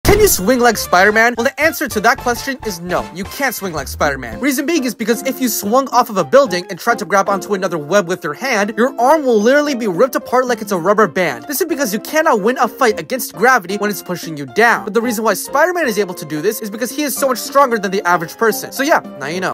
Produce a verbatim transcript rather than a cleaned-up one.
Can you swing like Spider-Man? Well, the answer to that question is no, you can't swing like Spider-Man. Reason being is because if you swung off of a building and tried to grab onto another web with your hand, your arm will literally be ripped apart like it's a rubber band. This is because you cannot win a fight against gravity when it's pushing you down. But the reason why Spider-Man is able to do this is because he is so much stronger than the average person. So yeah, now you know.